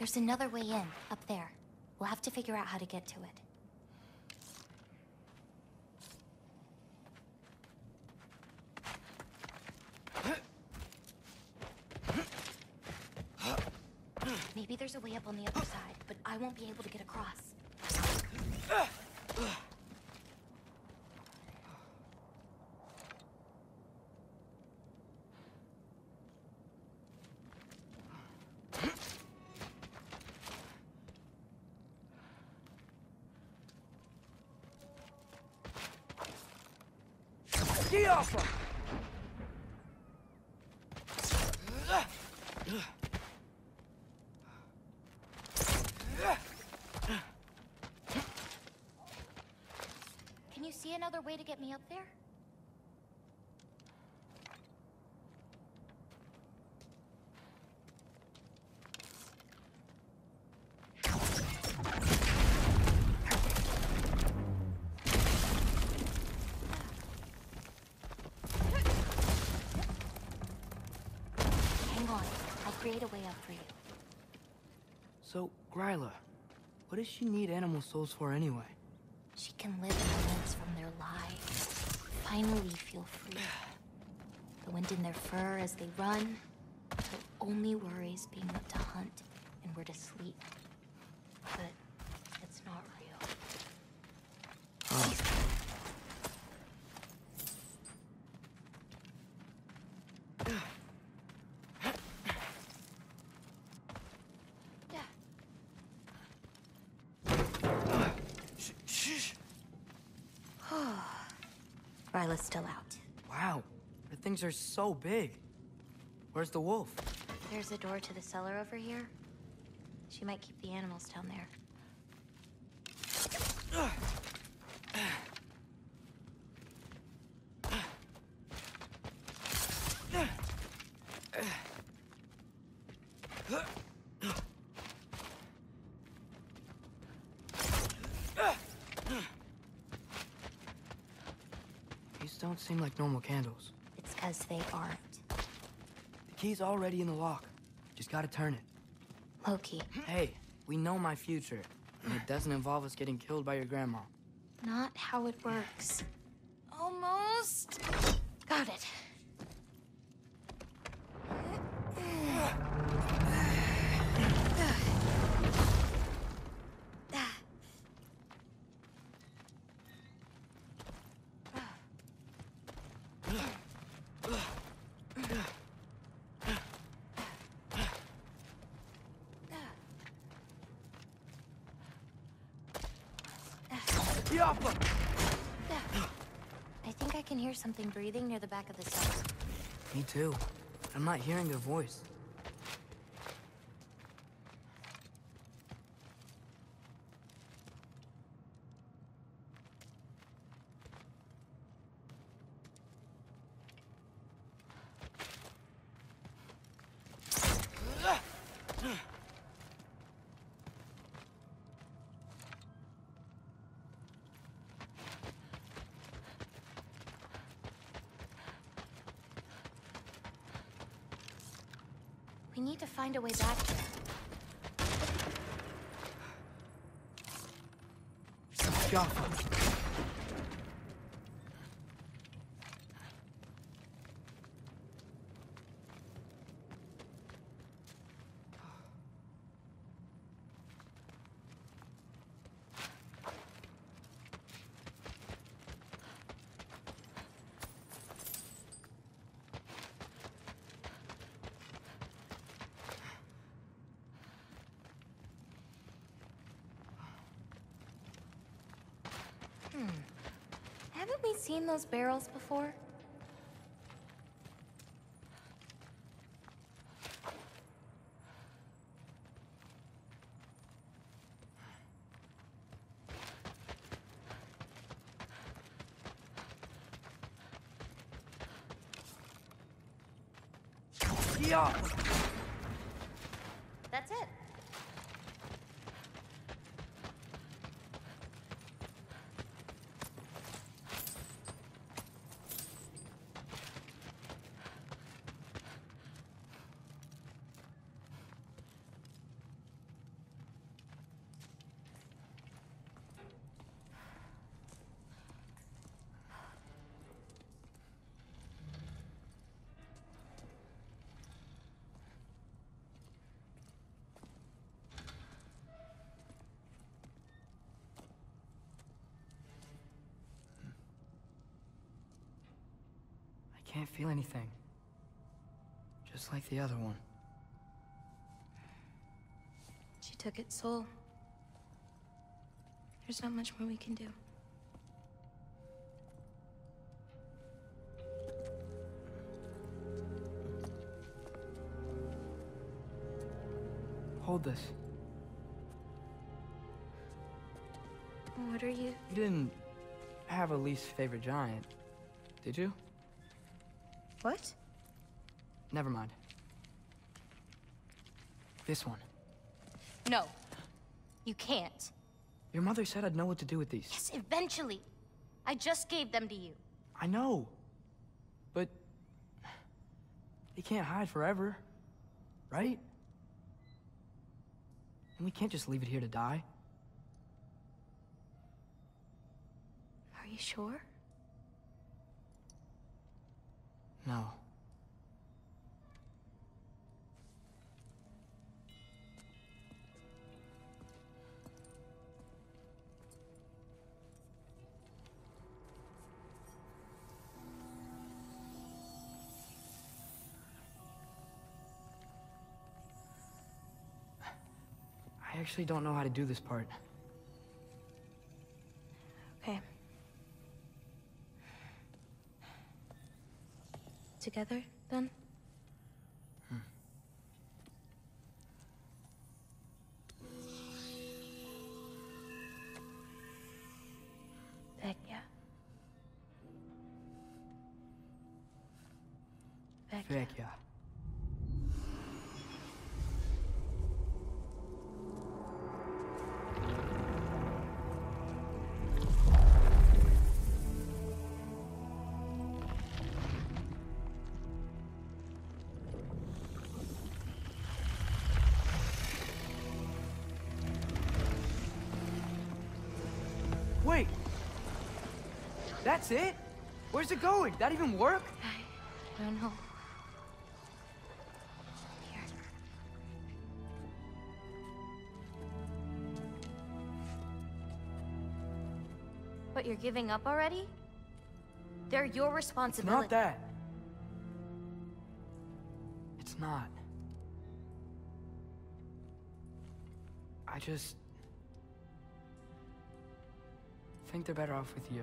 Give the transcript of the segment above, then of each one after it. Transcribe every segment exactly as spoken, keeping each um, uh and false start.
There's another way in, up there. We'll have to figure out how to get to it. Maybe there's a way up on the other side, but I won't be able to get across. Get off her! Can you see another way to get me up there? Hang on, I'll create a way up for you. So, Gryla, what does she need animal souls for anyway? She can live moments from their lives. Finally feel free. The wind in their fur as they run. Their only worries being what to hunt and where to sleep. But it's not real. Oh. Ryla's still out. Wow, the things are so big. Where's the wolf? There's a door to the cellar over here. She might keep the animals down there. These don't seem like normal candles. It's because they aren't. The key's already in the lock. Just gotta turn it. Loki. Hey, we know my future. And it doesn't involve us getting killed by your grandma. Not how it works. Almost. Got it. I think I can hear something breathing near the back of the cellar. Me too. I'm not hearing their voice. We need to find a way back there. Jaffa. Hmm. Haven't we seen those barrels before? Yeah. That's it. can't feel anything. Just like the other one. She took its soul. There's not much more we can do. Hold this. What are you? You didn't have a least favorite giant, did you? What? Never mind. This one. No. You can't. Your mother said I'd know what to do with these. Yes, eventually. I just gave them to you. I know. But... they can't hide forever. Right? And we can't just leave it here to die. Are you sure? No. I actually don't know how to do this part. Okay. Together, then? Hmm. Vecchia. Vecchia. Vecchia. Wait! That's it? Where's it going? That even work? I don't know. Here. But you're giving up already? They're your It's responsibility. not that. It's not. I just... think they're better off with you.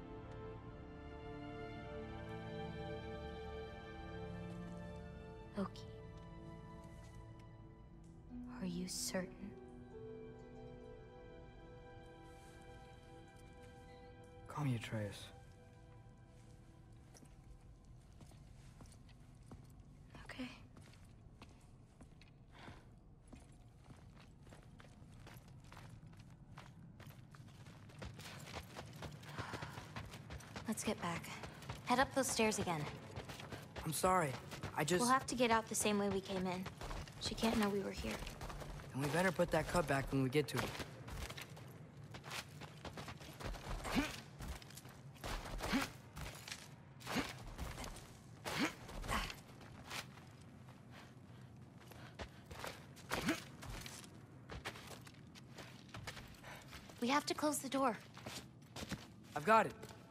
Loki. Are you certain? Call me Atreus. Okay. Let's get back. Head up those stairs again. I'm sorry. I just... We'll have to get out the same way we came in. She can't know we were here. And we better put that cut back when we get to it. We have to close the door. I've got it.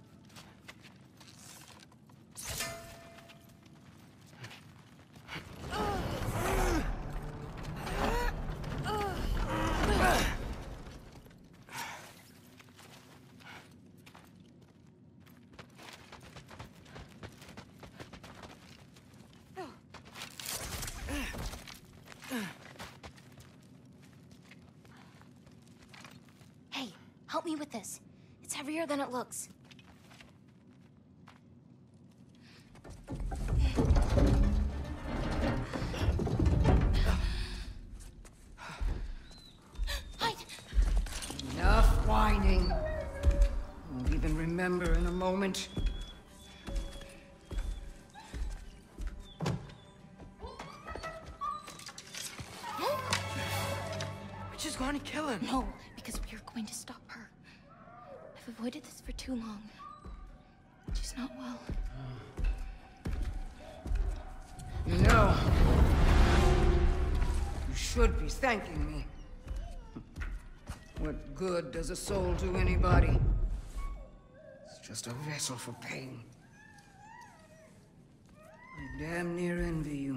Hey, help me with this. It's heavier than it looks. Hide! Enough whining. Won't even remember in a moment. I just want to kill him. No, because we are going to stop her. I've avoided this for too long. She's not well. You know, you should be thanking me. What good does a soul do anybody? It's just a vessel for pain. I damn near envy you.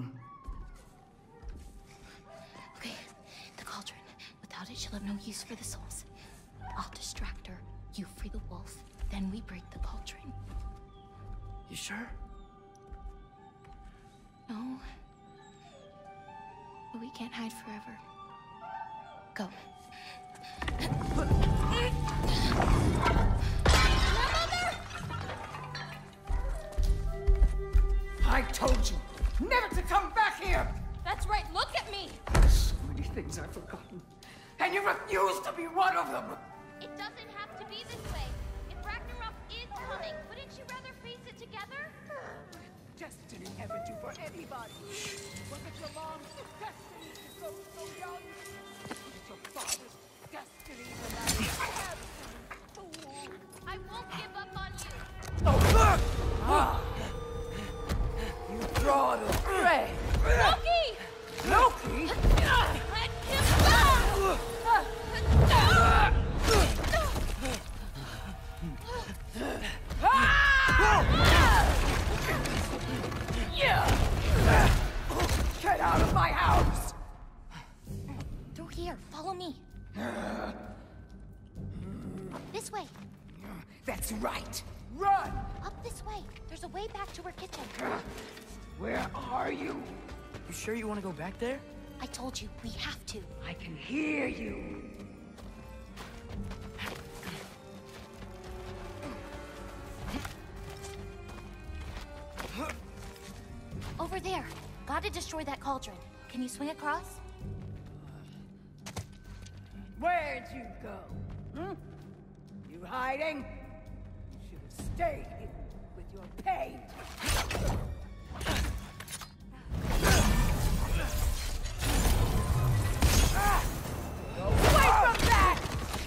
Okay, the cauldron. Without it, she'll have no use for the souls. I'll distract her. You free the wolf. Then we break the cauldron. You sure? No. But we can't hide forever. Go. I told you never to come back here! That's right, look at me! So many things I've forgotten. And you refuse to be one of them! It doesn't have to be this way. If Ragnarok is coming, wouldn't you rather face it together? Destiny never do for anybody. Was it your mom's destiny to go so young? Was it your father's destiny to marry a fool? I won't give up on you. Oh, ah. You draw the thread. Loki! Loki? Let him go! Get out of my house! Through here, follow me. This way. That's right. Run! Up this way. There's a way back to her kitchen. Where are you? You sure you want to go back there? I told you, we have to. I can hear you. Over there. Gotta destroy that cauldron. Can you swing across? Where'd you go? Hmm? You hiding? Should have stayed here with your pain. Away from that!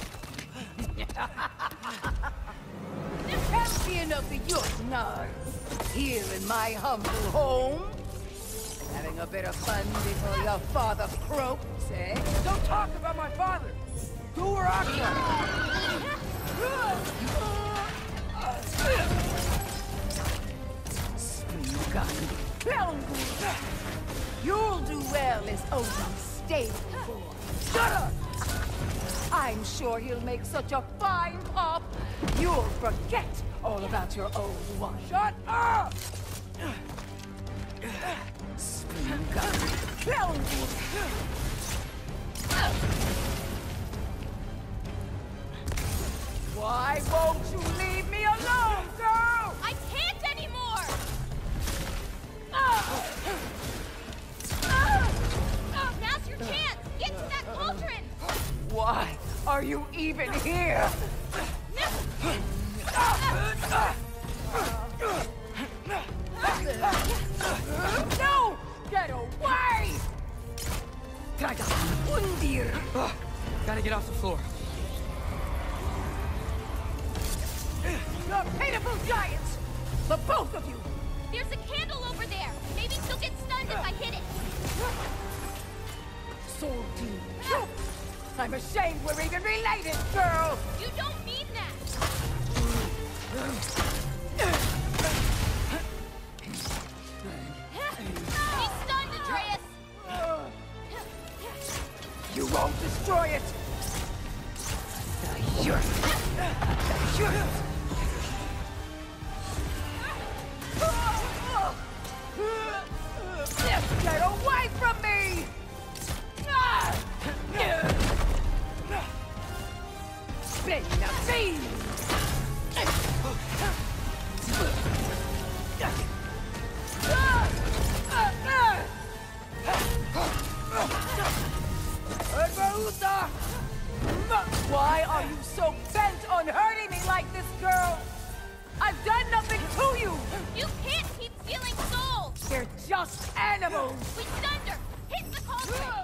Champion of the Jotnar, here in my humble home. Having a bit of fun before your father croaks, eh? Don't talk about my father! Do or You'll do well as Odin's stable boy. Shut up! I'm sure he'll make such a fine pop, you'll forget all about your old one. Shut up! Why won't you leave me alone, girl? I can't anymore! Now's your chance! Get to that cauldron! Why are you even here? No! Get away! Traga hundir! Ugh, gotta get off the floor. You're pitiful giants! The both of you! There's a candle over there! Maybe she'll get stunned if I hit it! Soul team. I'm ashamed we're even related, girl! You don't mean that! He's stunned, Atreus! You won't destroy it! The Yurt! The Yurt! Get away from me! Benazir! Why are you so bent on hurting me like this, girl? I've done nothing to you! You can't keep stealing souls! They're just animals! We stunned her! Hit the cauldron!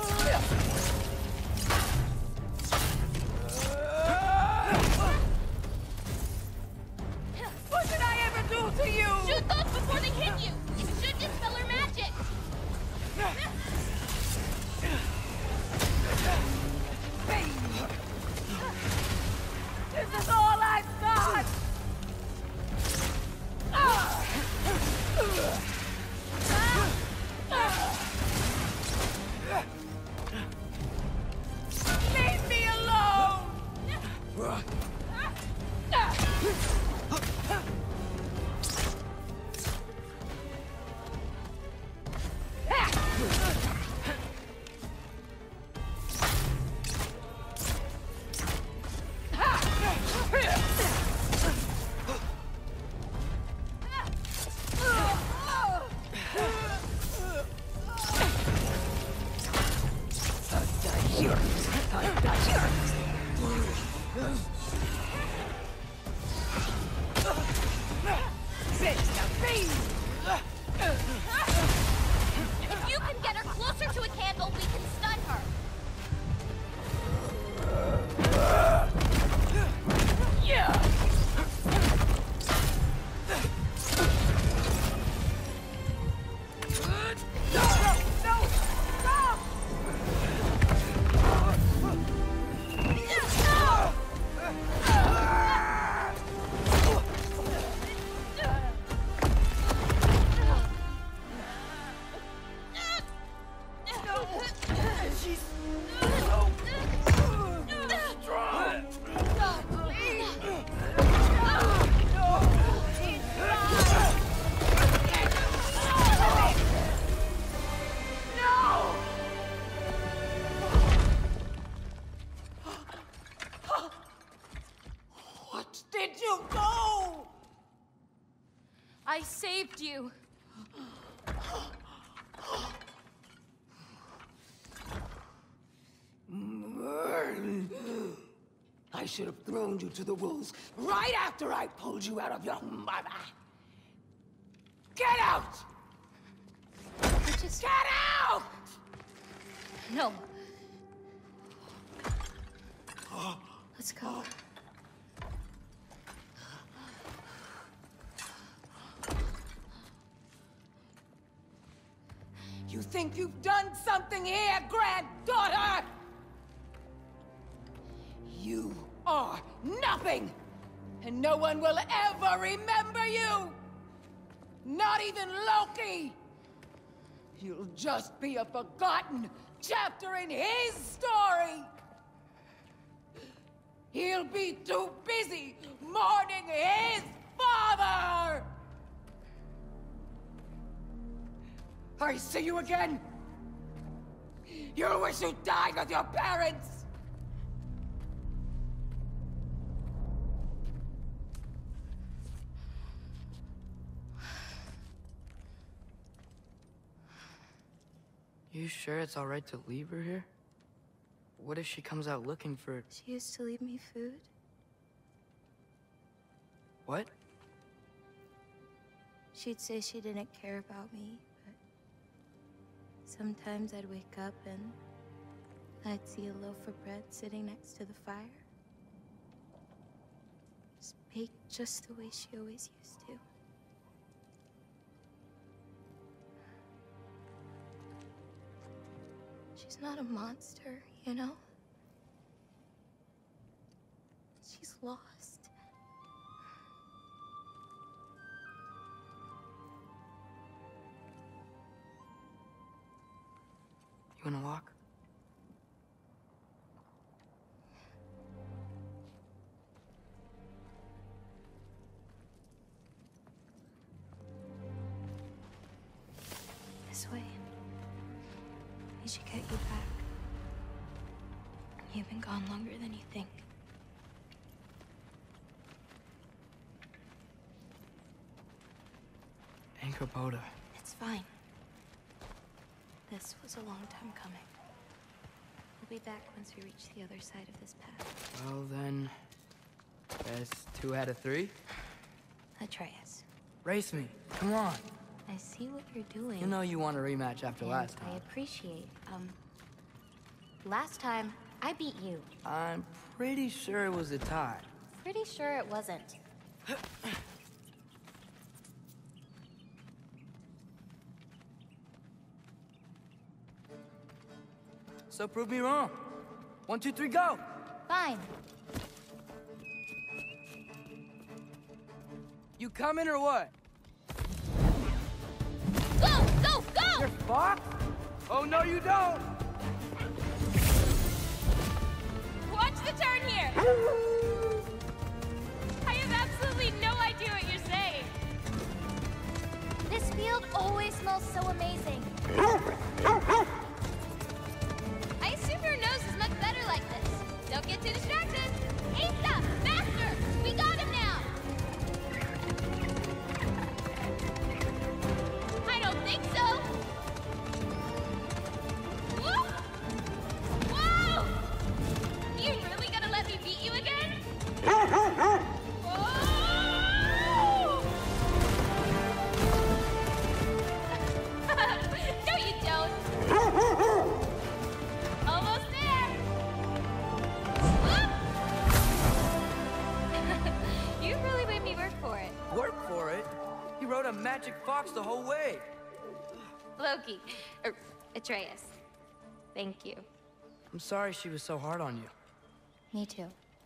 What did I ever do to you? Shoot those before they hit you! You should dispel her magic! This is all I've got! Cheers! Cheers! If you can get her closer to a candle, we can stun her. Yeah! I saved you. I should have thrown you to the wolves right after I pulled you out of your mother. Get out! Just get out! No. Let's go. You think you've done something here, granddaughter? You are nothing! And no one will ever remember you! Not even Loki! You'll just be a forgotten chapter in his story! He'll be too busy mourning his father! I see you again! You wish you died with your parents! You sure it's all right to leave her here? What if she comes out looking for... She used to leave me food. What? She'd say she didn't care about me, but sometimes I'd wake up and I'd see a loaf of bread sitting next to the fire. Just baked just the way she always used to. She's not a monster, you know? She's lost. You wanna walk? This way. We should get you back. You've been gone longer than you think. Anchorboda. It's fine. This was a long time coming. We'll be back once we reach the other side of this path. Well then... Guess two out of three? Atreus. Race me. Come on. I see what you're doing. You know you want a rematch after and last time. I appreciate. Um, last time, I beat you. I'm pretty sure it was a tie. Pretty sure it wasn't. So prove me wrong. One, two, three, go! Fine. You coming or what? Go! Go! Go! You're fucked? Oh, no, you don't! Watch the turn here! I have absolutely no idea what you're saying. This field always smells so amazing. I assume your nose is much better like this. Don't get too distracted. Asa! Faster! We got him now! I don't think so. Whoa! Whoa! rode a magic fox the whole way. Loki. Er, Atreus. Thank you. I'm sorry she was so hard on you. Me too.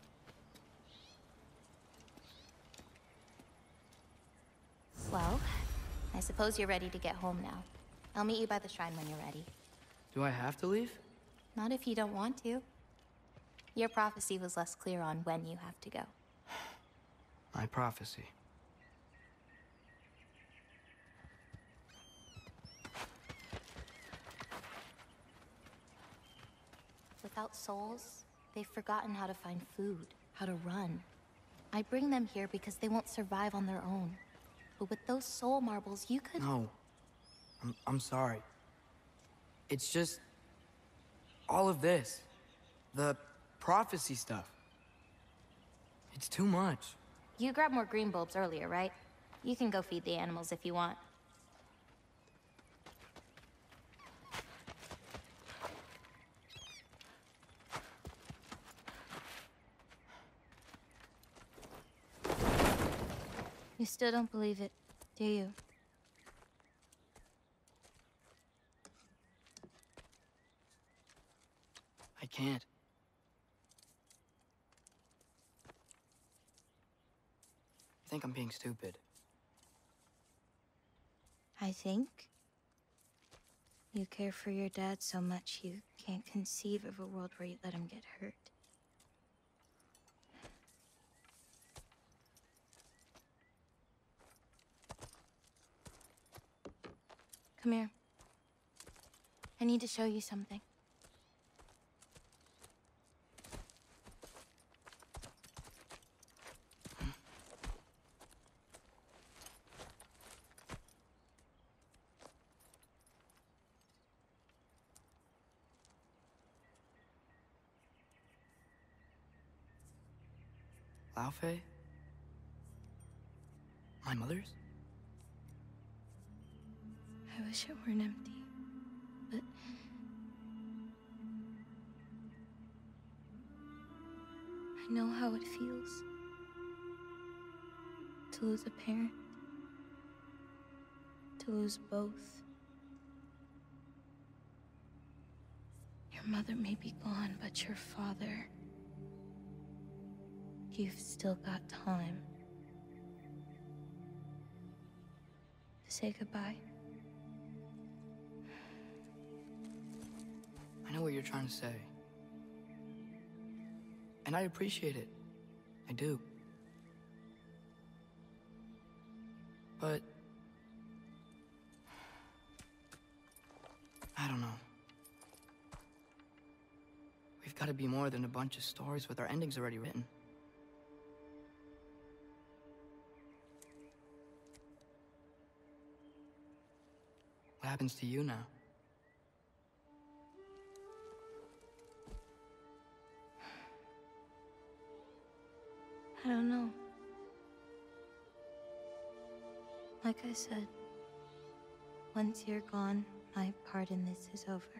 Well, I suppose you're ready to get home now. I'll meet you by the shrine when you're ready. Do I have to leave? Not if you don't want to. Your prophecy was less clear on when you have to go. My prophecy. Without souls, they've forgotten how to find food, how to run. I bring them here because they won't survive on their own. But with those soul marbles, you could... No. I'm, I'm sorry. It's just... all of this. The prophecy stuff. It's too much. You grabbed more green bulbs earlier, right? You can go feed the animals if you want. You still don't believe it, do you? I can't. I think I'm being stupid. I think you care for your dad so much you can't conceive of a world where you let him get hurt. Come here. I need to show you something. Laufey? My mother's? I wish it weren't empty, but... I know how it feels to lose a parent, to lose both. Your mother may be gone, but your father... You've still got time to say goodbye. I know what you're trying to say. And I appreciate it. I do. But... I don't know. We've got to be more than a bunch of stories with our endings already written. What happens to you now? I don't know. Like I said, once you're gone, my part in this is over.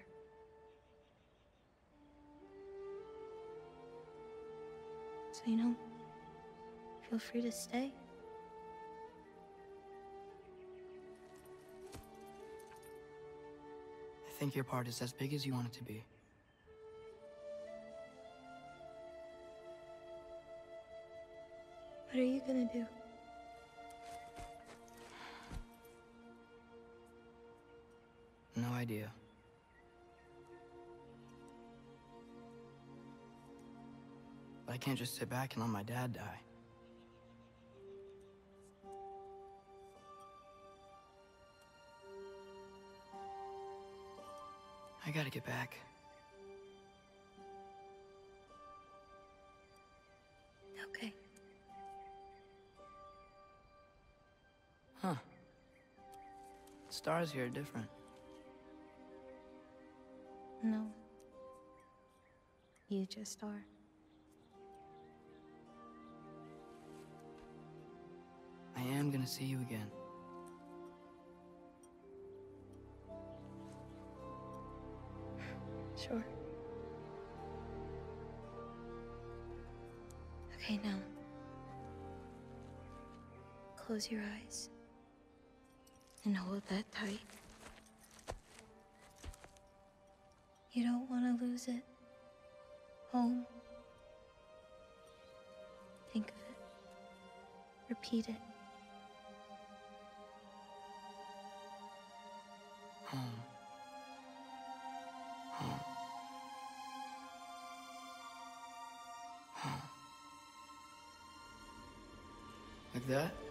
So, you know, feel free to stay. I think your part is as big as you want it to be. What are you gonna do? No idea. But I can't just sit back and let my dad die. I gotta get back. Okay. Huh. The stars here are different. No. You just are. I am gonna see you again. Sure. Okay, now. Close your eyes. And hold that tight. You don't want to lose it. Home. Think of it. Repeat it. Home. Home. Home. Like that?